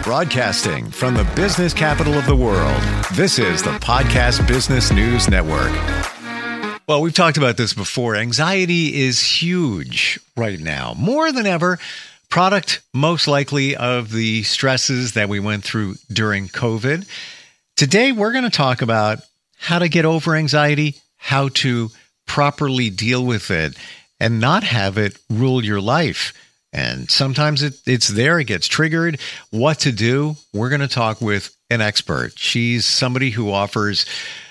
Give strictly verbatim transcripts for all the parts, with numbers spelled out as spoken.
Broadcasting from the business capital of the world, this is the Podcast Business News Network. Well, we've talked about this before. Anxiety is huge right now, more than ever. Product, most likely, of the stresses that we went through during COVID. Today, we're going to talk about how to get over anxiety, how to properly deal with it, and not have it rule your life. And sometimes it, it's there, it gets triggered. What to do? We're going to talk with an expert. She's somebody who offers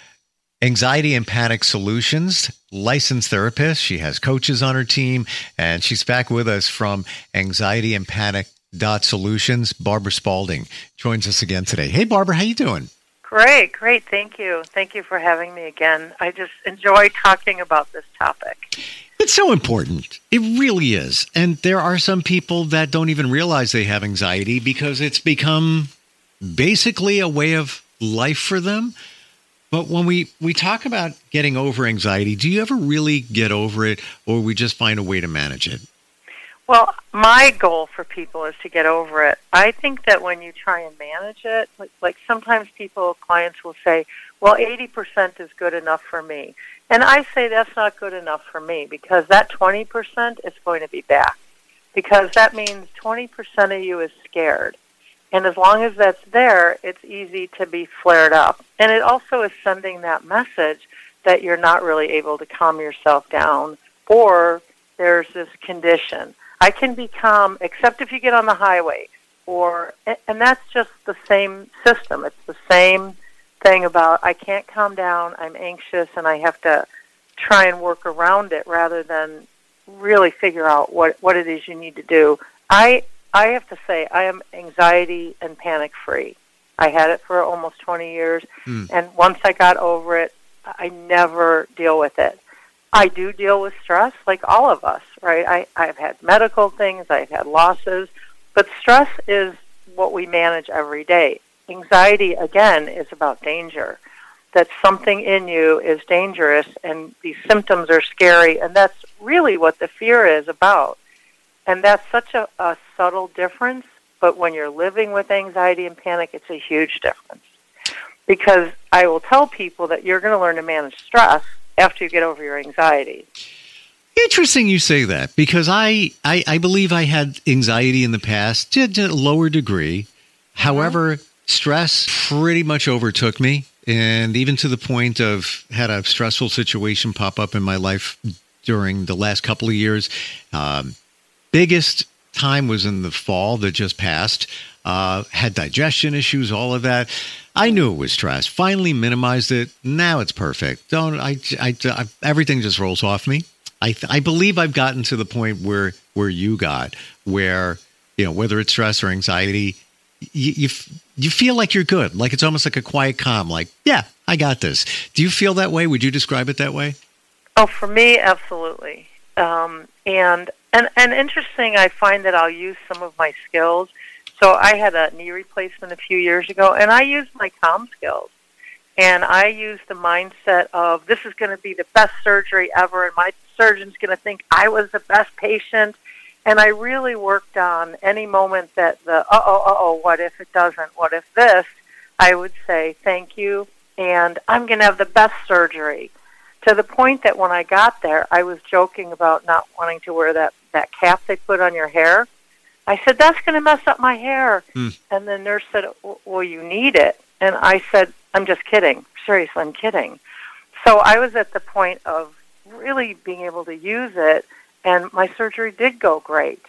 anxiety and panic solutions, licensed therapist. She has coaches on her team, and she's back with us from Anxiety and Panic Solutions. Barbara Spaulding joins us again today. Hey, Barbara, how you doing? Great, great. Thank you. Thank you for having me again. I just enjoy talking about this topic. It's so important. It really is. And there are some people that don't even realize they have anxiety because it's become basically a way of life for them. But when we, we talk about getting over anxiety, do you ever really get over it, or we just find a way to manage it? Well, my goal for people is to get over it. I think that when you try and manage it, like, like sometimes people, clients will say, well, eighty percent is good enough for me. And I say that's not good enough for me because that twenty percent is going to be back. Because that means twenty percent of you is scared. And as long as that's there, it's easy to be flared up. And it also is sending that message that you're not really able to calm yourself down, or there's this condition. I can be calm except if you get on the highway. or And that's just the same system. It's the same thing about I can't calm down, I'm anxious, and I have to try and work around it rather than really figure out what, what it is you need to do. I I have to say I am anxiety and panic free. I had it for almost twenty years, mm. and once I got over it, I never deal with it. I do deal with stress like all of us, right? I, I've had medical things, I've had losses, but stress is what we manage every day. Anxiety, again, is about danger, that something in you is dangerous and these symptoms are scary, and that's really what the fear is about. And that's such a, a subtle difference, but when you're living with anxiety and panic, it's a huge difference. Because I will tell people that you're going to learn to manage stress after you get over your anxiety. Interesting you say that, because I, I, I believe I had anxiety in the past to, to a lower degree. Mm-hmm. However, stress pretty much overtook me, and even to the point of had a stressful situation pop up in my life during the last couple of years. Um, biggest time was in the fall that just passed. Uh, had digestion issues, all of that. I knew it was stress. Finally minimized it. Now it's perfect. Don't I? I, I everything just rolls off me. I I believe I've gotten to the point where where you got, where you know whether it's stress or anxiety, you you, you feel like you're good. Like it's almost like a quiet calm. Like, yeah, I got this. Do you feel that way? Would you describe it that way? Oh, for me, absolutely. Um, and and and interesting. I find that I'll use some of my skills. So I had a knee replacement a few years ago, and I used my calm skills. And I used the mindset of this is going to be the best surgery ever, and my surgeon's going to think I was the best patient. And I really worked on any moment that the, uh-oh, uh-oh, what if it doesn't, what if this, I would say thank you, and I'm going to have the best surgery. To the point that when I got there, I was joking about not wanting to wear that, that cap they put on your hair. I said, that's going to mess up my hair. Mm. And the nurse said, well, you need it. And I said, I'm just kidding. Seriously, I'm kidding. So I was at the point of really being able to use it, and my surgery did go great.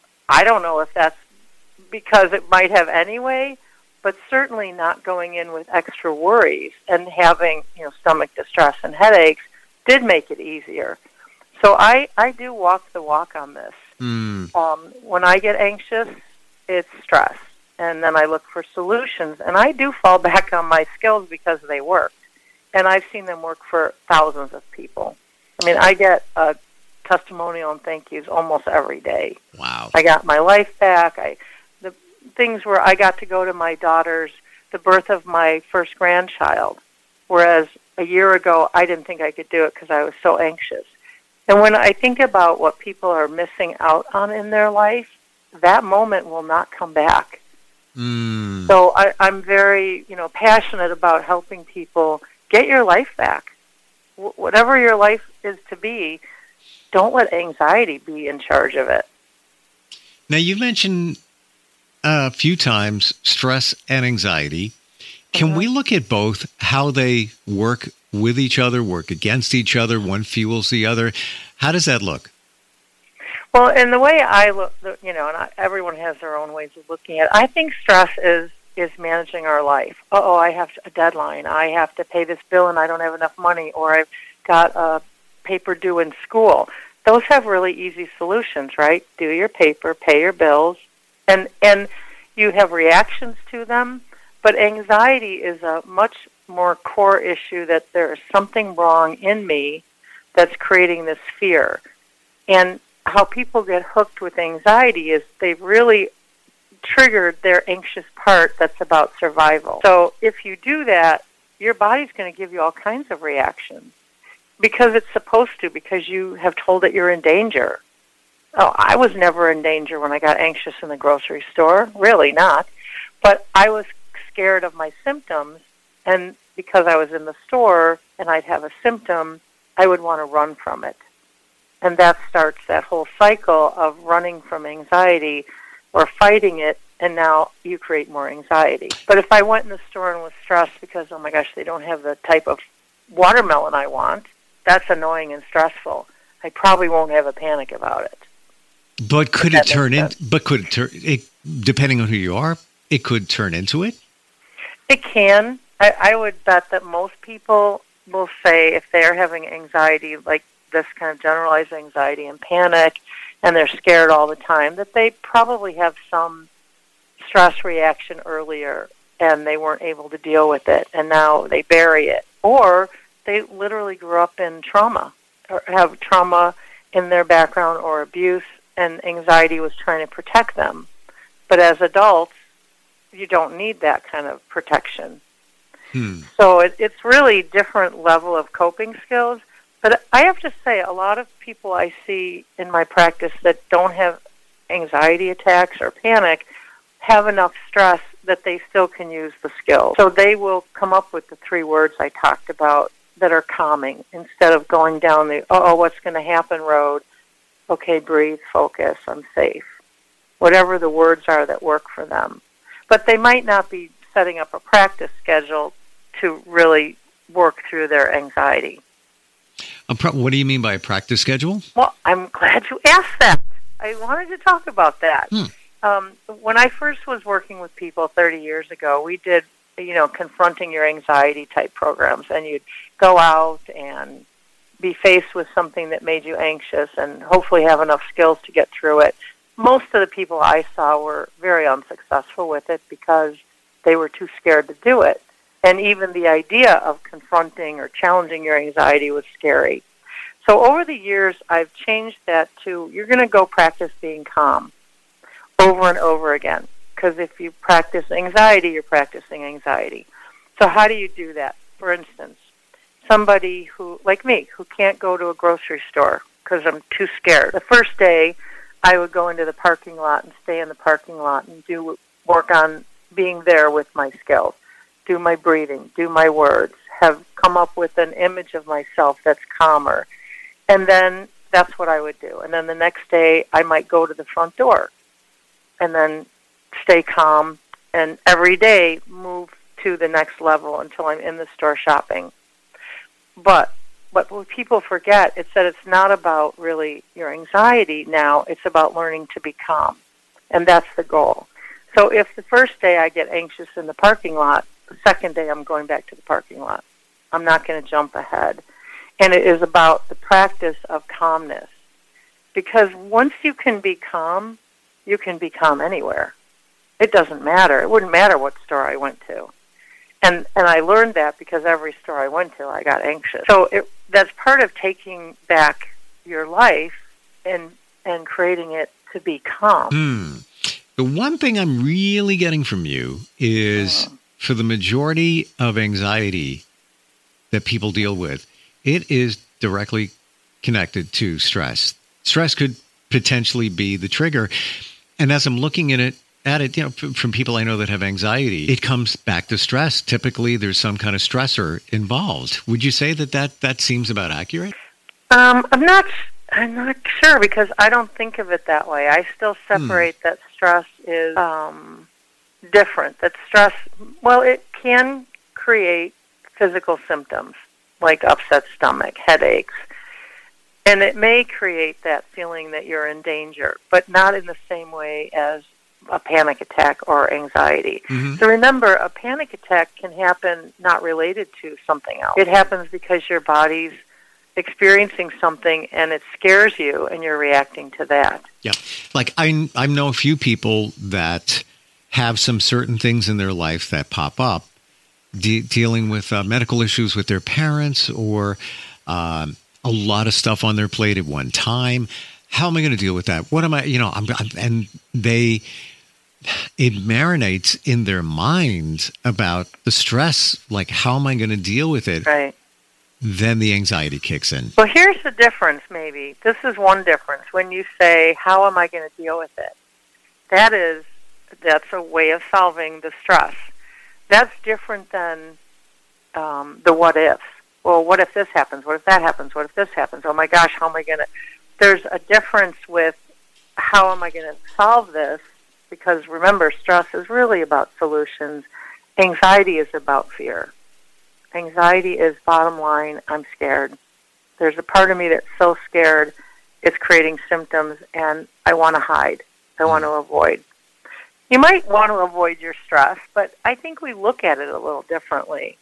I don't know if that's because it might have anyway, but certainly not going in with extra worries and having, you know, stomach distress and headaches did make it easier. So I, I do walk the walk on this. Mm. Um, when I get anxious, it's stress. And then I look for solutions. And I do fall back on my skills because they work. And I've seen them work for thousands of people. I mean, I get a testimonial and thank yous almost every day. Wow. I got my life back. I the things where I got to go to my daughter's, the birth of my first grandchild, whereas a year ago I didn't think I could do it because I was so anxious. And when I think about what people are missing out on in their life, that moment will not come back. Mm. So I, I'm very, you know, passionate about helping people get your life back. W- whatever your life is to be, don't let anxiety be in charge of it. Now, you mentioned a few times stress and anxiety. Can Mm-hmm. we look at both, how they work with each other, work against each other, one fuels the other? How does that look? Well, and the way I look, you know, and I, everyone has their own ways of looking at it. I think stress is is managing our life. Uh-oh, I have a deadline. I have to pay this bill and I don't have enough money, or I've got a paper due in school. Those have really easy solutions, right? Do your paper, pay your bills, and and you have reactions to them. But anxiety is a much more core issue, that there is something wrong in me that's creating this fear. And how people get hooked with anxiety is they've really triggered their anxious part that's about survival. So if you do that, your body's going to give you all kinds of reactions because it's supposed to, because you have told it you're in danger. Oh, I was never in danger when I got anxious in the grocery store. Really not. But I was scared of my symptoms, and because I was in the store and I'd have a symptom, I would want to run from it. And that starts that whole cycle of running from anxiety or fighting it, and now you create more anxiety. But if I went in the store and was stressed because, oh my gosh, they don't have the type of watermelon I want, that's annoying and stressful. I probably won't have a panic about it. But could it turn in? But could it turn? It, depending on who you are, it could turn into it. It can. I, I would bet that most people will say if they're having anxiety, like this kind of generalized anxiety and panic, and they're scared all the time, that they probably have some stress reaction earlier and they weren't able to deal with it, and now they bury it. Or they literally grew up in trauma or have trauma in their background or abuse, and anxiety was trying to protect them. But as adults, you don't need that kind of protection. Hmm. So it, it's really different level of coping skills. But I have to say, a lot of people I see in my practice that don't have anxiety attacks or panic have enough stress that they still can use the skills. So they will come up with the three words I talked about that are calming, instead of going down the, oh, what's going to happen road. Okay, breathe, focus, I'm safe. Whatever the words are that work for them. But they might not be setting up a practice schedule to really work through their anxiety. A pro- what do you mean by a practice schedule? Well, I'm glad you asked that. I wanted to talk about that. Hmm. Um, when I first was working with people thirty years ago, we did, you know, confronting your anxiety type programs, and you'd go out and be faced with something that made you anxious and hopefully have enough skills to get through it. Most of the people I saw were very unsuccessful with it because they were too scared to do it. And even the idea of confronting or challenging your anxiety was scary. So over the years, I've changed that to, you're going to go practice being calm over and over again. Because if you practice anxiety, you're practicing anxiety. So how do you do that? For instance, somebody who, like me, who can't go to a grocery store because I'm too scared. The first day, I would go into the parking lot and stay in the parking lot and do work on being there with my skills, do my breathing, do my words, have come up with an image of myself that's calmer. And then that's what I would do. And then the next day, I might go to the front door and then stay calm, and every day move to the next level until I'm in the store shopping. But But what people forget is that it's not about really your anxiety now. It's about learning to be calm. And that's the goal. So if the first day I get anxious in the parking lot, the second day I'm going back to the parking lot. I'm not going to jump ahead. And it is about the practice of calmness. Because once you can be calm, you can be calm anywhere. It doesn't matter. It wouldn't matter what store I went to. And and I learned that because every store I went to, I got anxious. So it, that's part of taking back your life and and creating it to be calm. Hmm. The one thing I'm really getting from you is, mm. for the majority of anxiety that people deal with, it is directly connected to stress. Stress could potentially be the trigger. And as I'm looking at it at it, you know, from, from people I know that have anxiety, it comes back to stress. Typically, there's some kind of stressor involved. Would you say that that, that seems about accurate? Um, I'm not. I'm not sure because I don't think of it that way. I still separate hmm. that stress is um, different. That stress, well, it can create physical symptoms like upset stomach, headaches, and it may create that feeling that you're in danger, but not in the same way as a panic attack or anxiety. Mm-hmm. So remember, a panic attack can happen not related to something else. It happens because your body's experiencing something and it scares you and you're reacting to that. Yeah. Like I, I know a few people that have some certain things in their life that pop up, de- dealing with uh, medical issues with their parents or um, a lot of stuff on their plate at one time. How am I going to deal with that? What am I, you know, I'm, I'm, and they, it marinates in their minds about the stress, like how am I going to deal with it? Right. Then the anxiety kicks in. Well, here's the difference, maybe. This is one difference. When you say, how am I going to deal with it? That is, that's a way of solving the stress. That's different than um, the what ifs. Well, what if this happens? What if that happens? What if this happens? Oh, my gosh, how am I going to... There's a difference with how am I going to solve this? Because remember, stress is really about solutions. Anxiety is about fear. Anxiety is bottom line, I'm scared. There's a part of me that's so scared it's creating symptoms, and I want to hide. I want to avoid. You might want to avoid your stress, but I think we look at it a little differently.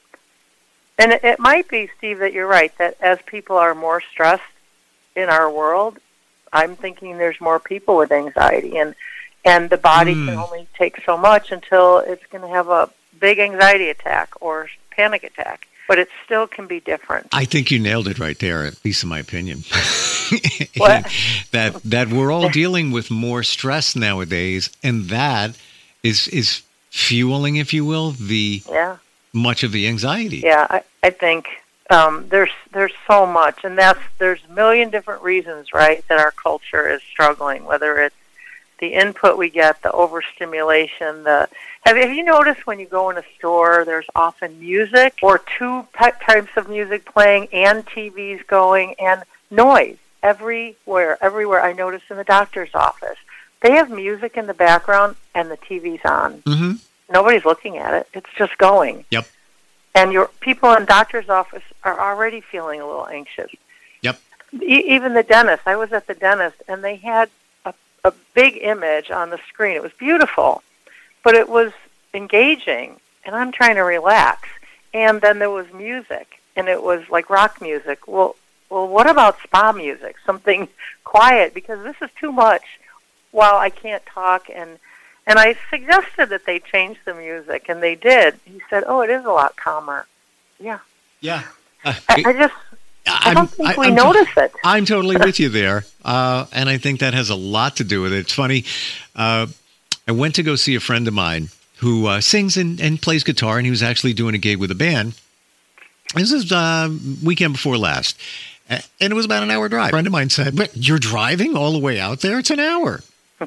And it, it might be, Steve, that you're right, that as people are more stressed in our world, I'm thinking there's more people with anxiety, and, and the body mm. can only take so much until it's going to have a big anxiety attack or panic attack, but it still can be different. I think you nailed it right there, at least in my opinion. What? that that we're all dealing with more stress nowadays, and that is is fueling, if you will, the yeah. much of the anxiety. Yeah, I, I think um, there's there's so much, and that's there's a million different reasons, right, that our culture is struggling, whether it's the input we get, the overstimulation, the have, have you noticed when you go in a store, there's often music or two types of music playing and T Vs going and noise everywhere, everywhere. I noticed in the doctor's office. They have music in the background and the T V's on. Mm-hmm. Nobody's looking at it. It's just going. Yep. And your people in doctor's office are already feeling a little anxious. Yep. E- even the dentist. I was at the dentist, and they had a big image on the screen. It was beautiful, but it was engaging, and I'm trying to relax. And then there was music, and it was like rock music. Well, well, what about spa music? Something quiet, because this is too much while I can't talk. And and I suggested that they change the music, and they did. He said, oh, it is a lot calmer. Yeah. Yeah. Uh, I, I just... I don't think I, we I'm notice to- it. I'm totally with you there, uh, and I think that has a lot to do with it. It's funny. Uh, I went to go see a friend of mine who uh, sings and, and plays guitar, and he was actually doing a gig with a band. This is uh, weekend before last, and it was about an hour drive. A friend of mine said, "But you're driving all the way out there? It's an hour."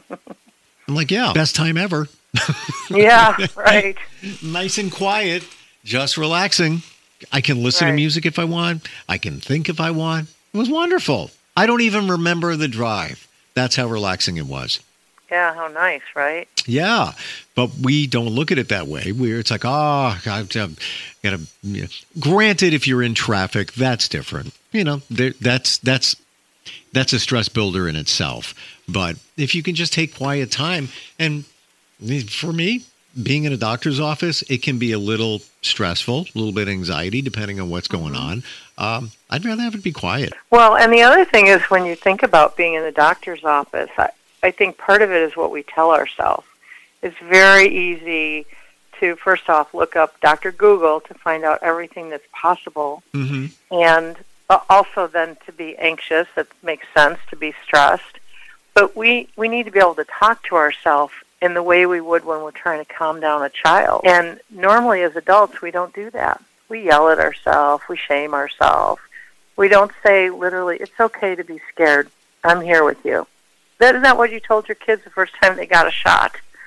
I'm like, "Yeah, best time ever." Yeah, right. Nice and quiet, just relaxing. I can listen right. to music if I want. I can think if I want. It was wonderful. I don't even remember the drive. That's how relaxing it was. Yeah, how nice, right? Yeah, but we don't look at it that way. We're, it's like, oh, I've got to. You know. Granted, if you're in traffic, that's different. You know, there, that's that's that's a stress builder in itself. But if you can just take quiet time, and for me, being in a doctor's office, it can be a little stressful, a little bit anxiety, depending on what's going on. Um, I'd rather have it be quiet. Well, and the other thing is when you think about being in the doctor's office, I, I think part of it is what we tell ourselves. It's very easy to, first off, look up Doctor Google to find out everything that's possible. Mm-hmm. And also then to be anxious. That makes sense, to be stressed. But we, we need to be able to talk to ourselves in the way we would when we're trying to calm down a child. And normally as adults, we don't do that. We yell at ourselves. We shame ourselves. We don't say literally, it's okay to be scared. I'm here with you. That, isn't that what you told your kids the first time they got a shot?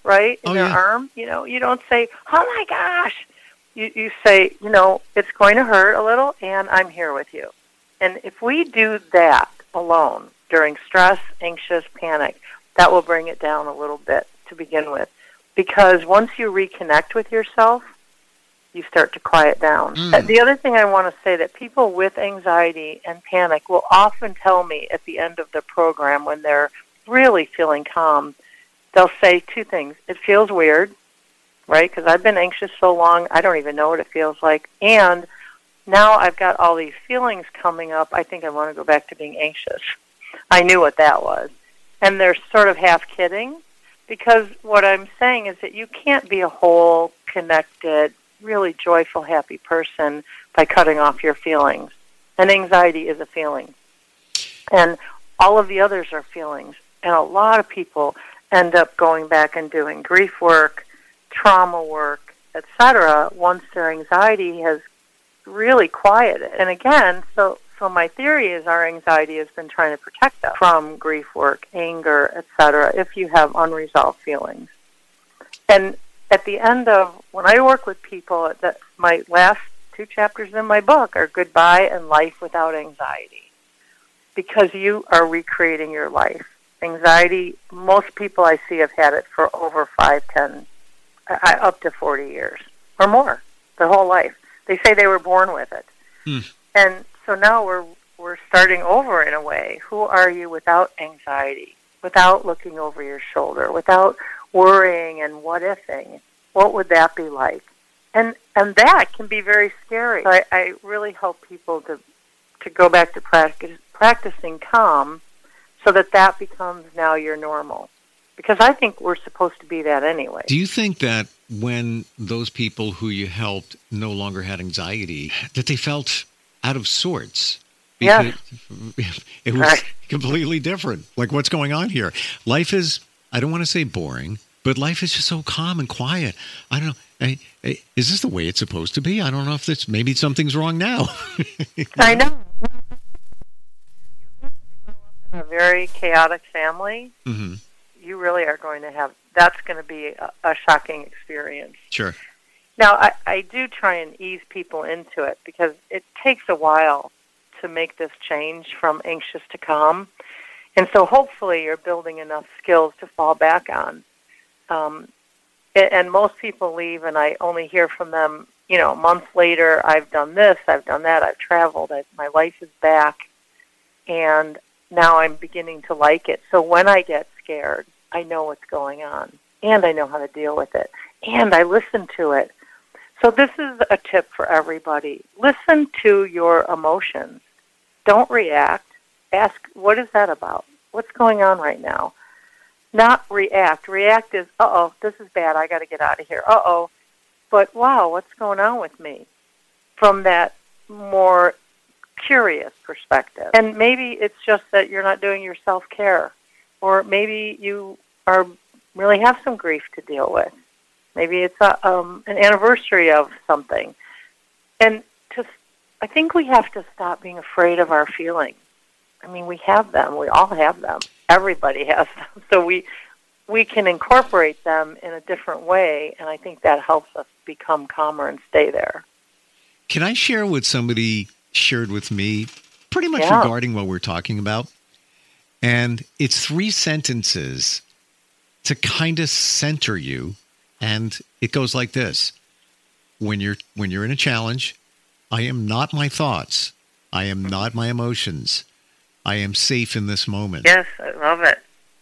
right, in oh, their yeah. arm. You know, you don't say, oh, my gosh. You, you say, you know, it's going to hurt a little, and I'm here with you. And if we do that alone during stress, anxious, panic, that will bring it down a little bit to begin with. Because once you reconnect with yourself, you start to quiet down. Mm. The other thing I want to say, that people with anxiety and panic will often tell me at the end of the program, when they're really feeling calm, they'll say two things. It feels weird, right? Because I've been anxious so long, I don't even know what it feels like. And now I've got all these feelings coming up. I think I want to go back to being anxious. I knew what that was. And they're sort of half kidding, because what I'm saying is that you can't be a whole, connected, really joyful, happy person by cutting off your feelings. And anxiety is a feeling. And all of the others are feelings. And a lot of people end up going back and doing grief work, trauma work, et cetera, once their anxiety has really quieted. And again, so so my theory is our anxiety has been trying to protect us from grief work, anger, et cetera, if you have unresolved feelings. And at the end of, when I work with people, that my last two chapters in my book are Goodbye and Life Without Anxiety, because you are recreating your life. Anxiety, most people I see have had it for over five, ten, uh, up to forty years or more, their whole life. They say they were born with it. Hmm. And so now we're we're starting over in a way. Who are you without anxiety, without looking over your shoulder, without worrying and what-ifing? What would that be like? And and that can be very scary. So I, I really help people to to go back to practice, practicing calm, so that that becomes now your normal. Because I think we're supposed to be that anyway. Do you think that when those people who you helped no longer had anxiety, that they felt out of sorts? Yes. It was right. completely different. Like, what's going on here? Life is, I don't want to say boring, but life is just so calm and quiet. I don't know. I, I, is this the way it's supposed to be? I don't know if that's, maybe something's wrong now. I know. In a very chaotic family, mm-hmm. you really are going to have, that's going to be a, a shocking experience. Sure. Now, I, I do try and ease people into it, because it takes a while to make this change from anxious to calm. And so hopefully you're building enough skills to fall back on. Um, and most people leave, and I only hear from them, you know, months later, I've done this, I've done that, I've traveled, I've, my life is back, and now I'm beginning to like it. So when I get scared, I know what's going on, and I know how to deal with it, and I listen to it. So this is a tip for everybody. Listen to your emotions. Don't react. Ask, what is that about? What's going on right now? Not react. React is, uh-oh, this is bad, I got to get out of here. Uh-oh. But, wow, what's going on with me? From that more curious perspective. And maybe it's just that you're not doing your self-care. Or maybe you are really have some grief to deal with. Maybe it's a, um, an anniversary of something. And to, I think we have to stop being afraid of our feelings. I mean, we have them. We all have them. Everybody has them. So we we can incorporate them in a different way, and I think that helps us become calmer and stay there. Can I share what somebody shared with me pretty much yeah. regarding what we're talking about? And it's three sentences to kind of center you, and it goes like this. When you're when you're in a challenge, I am not my thoughts. I am not my emotions. I am safe in this moment. Yes, I love it.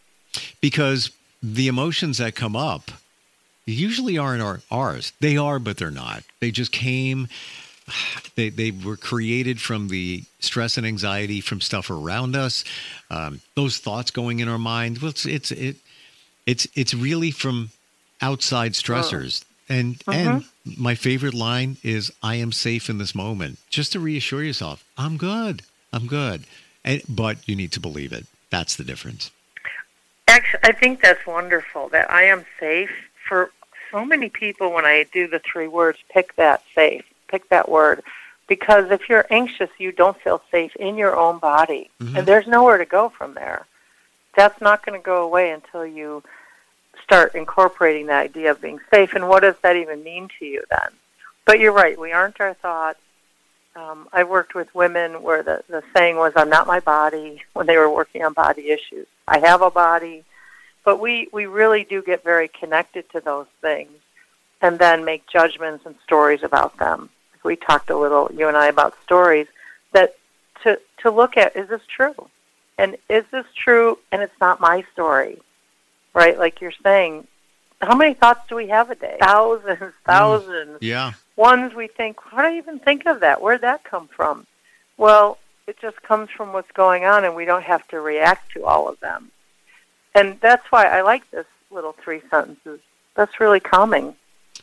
Because the emotions that come up usually aren't our, ours. They are, but they're not. They just came, they they were created from the stress and anxiety from stuff around us. Um, those thoughts going in our mind, well, it's it's it, it's it's really from outside stressors. Oh. And mm-hmm. and my favorite line is, I am safe in this moment. Just to reassure yourself, I'm good. I'm good. And, but you need to believe it. That's the difference. Actually, I think that's wonderful, that I am safe. For so many people, when I do the three words, pick that safe, pick that word. Because if you're anxious, you don't feel safe in your own body. Mm-hmm. And there's nowhere to go from there. That's not going to go away until you start incorporating the idea of being safe. And what does that even mean to you then? But you're right, we aren't our thoughts. Um, I worked with women where the, the saying was, I'm not my body, when they were working on body issues. I have a body. But we, we really do get very connected to those things and then make judgments and stories about them. We talked a little, you and I, about stories, that to, to look at, is this true? And is this true and it's not my story, right? Like you're saying, how many thoughts do we have a day? Thousands, thousands. Mm, yeah. Ones we think, why do I even think of that? Where'd that come from? Well, it just comes from what's going on, and we don't have to react to all of them. And that's why I like this little three sentences. That's really calming.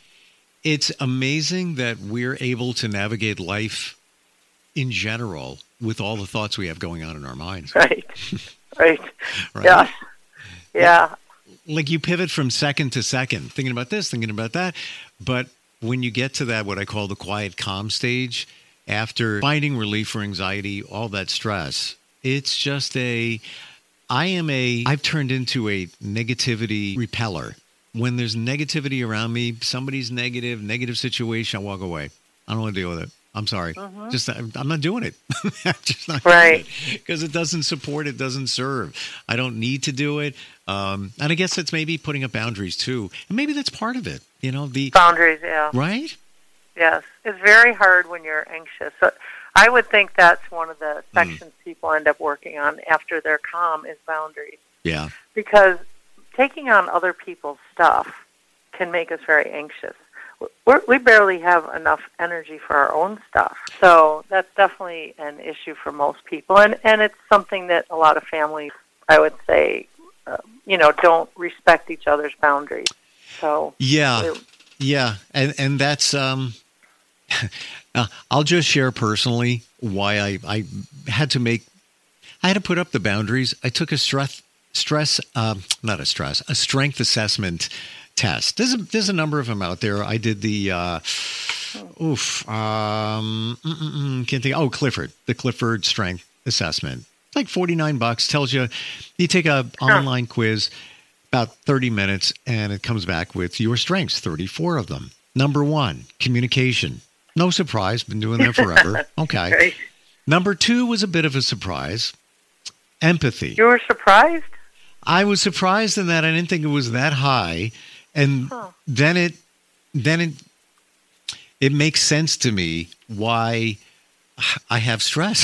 It's amazing that we're able to navigate life in general with all the thoughts we have going on in our minds. Right. Right. Right? Yeah. Yeah. Like you pivot from second to second, thinking about this, thinking about that. But when you get to that, what I call the quiet calm stage, after finding relief for anxiety, all that stress, it's just a, I am a, I've turned into a negativity repeller. When there's negativity around me, somebody's negative, negative situation, I walk away. I don't want to deal with it. I'm sorry. Uh-huh. Just I'm not doing it. I'm just not right. doing it because it doesn't support, it doesn't serve. I don't need to do it. Um, and I guess that's maybe putting up boundaries too. And maybe that's part of it. You know, the boundaries, yeah. Right? Yes. It's very hard when you're anxious. So I would think that's one of the sections mm. people end up working on after they're calm is boundaries. Yeah. Because taking on other people's stuff can make us very anxious. We're, we barely have enough energy for our own stuff. So that's definitely an issue for most people. And, and it's something that a lot of families, I would say, uh, you know, don't respect each other's boundaries. So yeah, yeah. And, and that's, um, uh, I'll just share personally why I, I had to make, I had to put up the boundaries. I took a stress, stress, um, not a stress, a strength assessment test. There's a, there's a number of them out there. I did the, uh, oof, um, can't think. Oh, Clifford, the Clifford Strength Assessment. It's like forty-nine bucks. Tells you, you take a sure. online quiz, about thirty minutes, and it comes back with your strengths, thirty-four of them. Number one, communication. No surprise. Been doing that forever. Okay. Right. Number two was a bit of a surprise. Empathy. You were surprised? I was surprised in that I didn't think it was that high. And huh. then it, then it, it makes sense to me why I have stress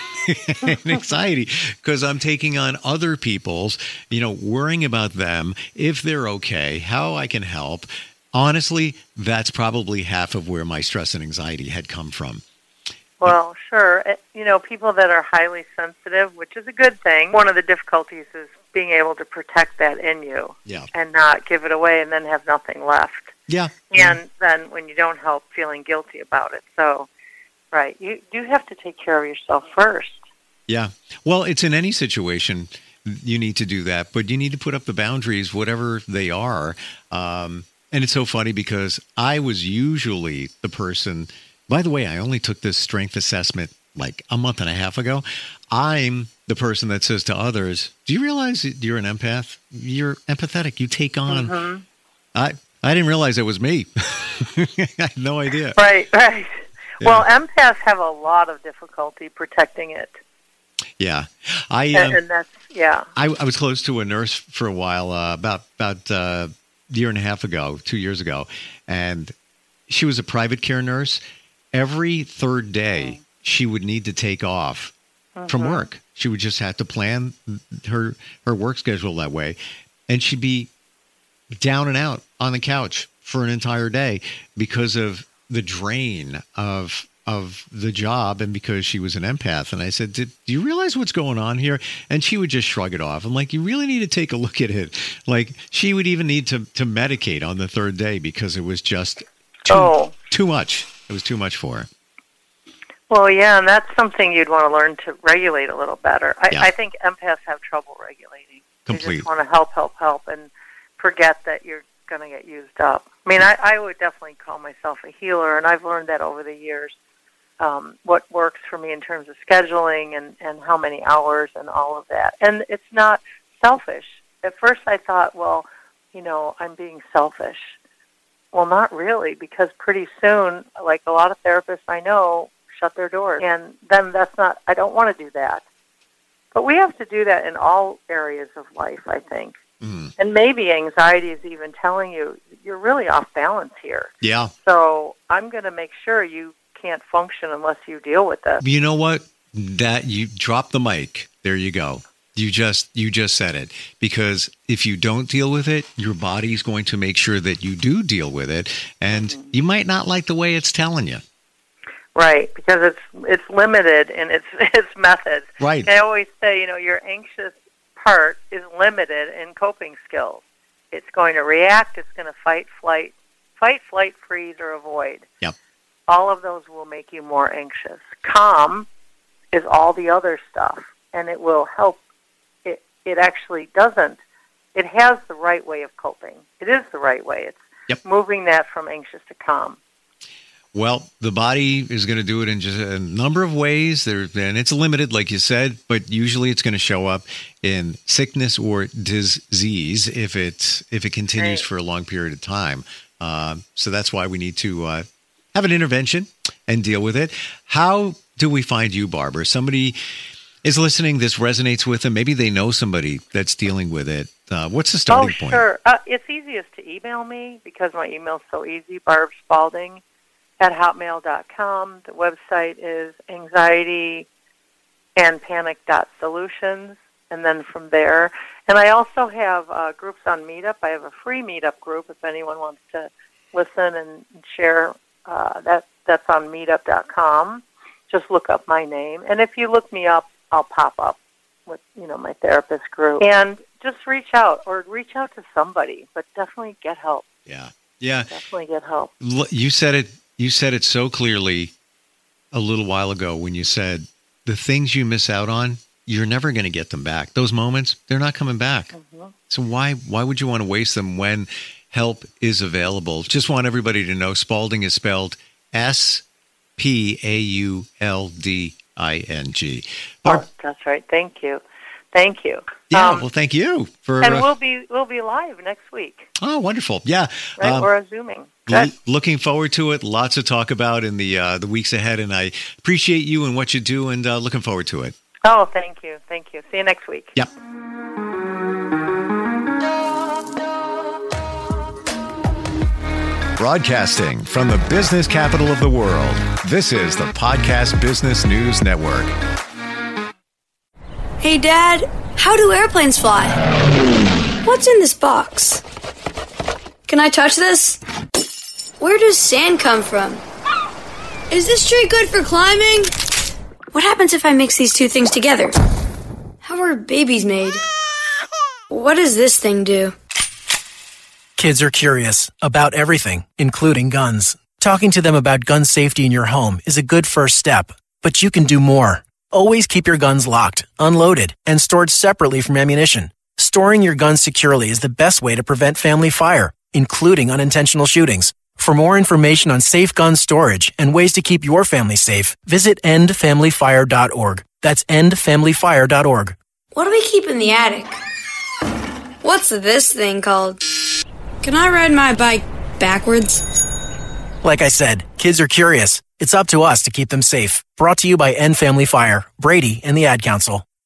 and anxiety, because I'm taking on other people's, you know, worrying about them, if they're okay, how I can help. Honestly, that's probably half of where my stress and anxiety had come from. Well, sure. You know, people that are highly sensitive, which is a good thing, one of the difficulties is being able to protect that in you yeah. and not give it away and then have nothing left. Yeah. And yeah. then when you don't help, feeling guilty about it. So, right, you do have to take care of yourself first. Yeah. Well, it's in any situation you need to do that, but you need to put up the boundaries, whatever they are. Um, and it's so funny because I was usually the person, by the way, I only took this strength assessment like a month and a half ago. I'm the person that says to others, do you realize you're an empath? You're empathetic. You take on. Mm-hmm. I I didn't realize it was me. I had no idea. Right, right. Yeah. Well, empaths have a lot of difficulty protecting it. Yeah. I um, and, uh, and that's, yeah. I, I was close to a nurse for a while, uh, about, about uh, a year and a half ago, two years ago. And she was a private care nurse. Every third day, mm-hmm. she would need to take off mm-hmm. from work. She would just have to plan her her work schedule that way. And she'd be down and out on the couch for an entire day because of the drain of of the job and because she was an empath. And I said, do you realize what's going on here? And she would just shrug it off. I'm like, you really need to take a look at it. Like, she would even need to, to medicate on the third day because it was just too, oh. too much. It was too much for her. Well, yeah, and that's something you'd want to learn to regulate a little better. I, yeah. I think empaths have trouble regulating. Complete. You just want to help, help, help, and forget that you're going to get used up. I mean, I, I would definitely call myself a healer, and I've learned that over the years, um, what works for me in terms of scheduling and, and how many hours and all of that. And it's not selfish. At first I thought, well, you know, I'm being selfish. Well, not really, because pretty soon, like a lot of therapists I know, shut their doors. And then that's not, I don't want to do that. But we have to do that in all areas of life, I think. Mm. And maybe anxiety is even telling you, you're really off balance here. Yeah. So I'm going to make sure you can't function unless you deal with this. You know what? That you drop the mic. There you go. You just you just said it. Because if you don't deal with it, your body's going to make sure that you do deal with it, and mm-hmm. you might not like the way it's telling you. Right, because it's it's limited in its its methods. Right. I always say, you know, your anxious part is limited in coping skills. It's going to react. It's going to fight, flight, fight, flight, freeze, or avoid. Yep. All of those will make you more anxious. Calm is all the other stuff, and it will help. It it actually doesn't. It has the right way of coping. It is the right way. It's yep. moving that from anxious to calm. Well, the body is going to do it in just a number of ways, there, and it's limited, like you said, but usually it's going to show up in sickness or disease if it, if it continues right. for a long period of time. Uh, so that's why we need to uh, have an intervention and deal with it. How do we find you, Barbara? Somebody is listening, this resonates with them. Maybe they know somebody that's dealing with it. Uh, what's the starting oh, point? Oh, sure. Uh, it's easiest to email me because my email's so easy, Barb Spaulding at hotmail dot com. The website is anxiety and panic dot solutions, and then from there. And I also have uh, groups on Meetup. I have a free Meetup group if anyone wants to listen and share. Uh, that That's on meetup dot com. Just look up my name. And if you look me up, I'll pop up with, you know, my therapist group. And just reach out or reach out to somebody, but definitely get help. Yeah. Yeah. Definitely get help. You said it. You said it so clearly a little while ago when you said the things you miss out on, you're never going to get them back. Those moments, they're not coming back. Mm-hmm. So why why would you want to waste them when help is available? Just want everybody to know Spaulding is spelled S P A U L D I N G. Barb- oh, that's right. Thank you. Thank you. Yeah, um, well, thank you for. And uh, we'll be we'll be live next week. Oh, wonderful! Yeah, right. Um, We're zooming. L- looking forward to it. Lots to talk about in the uh, the weeks ahead, and I appreciate you and what you do, and uh, looking forward to it. Oh, thank you, thank you. See you next week. Yep. Broadcasting from the business capital of the world, this is the Podcast Business News Network. Hey, Dad, how do airplanes fly? What's in this box? Can I touch this? Where does sand come from? Is this tree good for climbing? What happens if I mix these two things together? How are babies made? What does this thing do? Kids are curious about everything, including guns. Talking to them about gun safety in your home is a good first step, but you can do more. Always keep your guns locked, unloaded, and stored separately from ammunition. Storing your guns securely is the best way to prevent family fire, including unintentional shootings. For more information on safe gun storage and ways to keep your family safe, visit end family fire dot org. That's end family fire dot org. What do we keep in the attic? What's this thing called? Can I ride my bike backwards? Like I said, kids are curious. It's up to us to keep them safe. Brought to you by End Family Fire, Brady, and the Ad Council.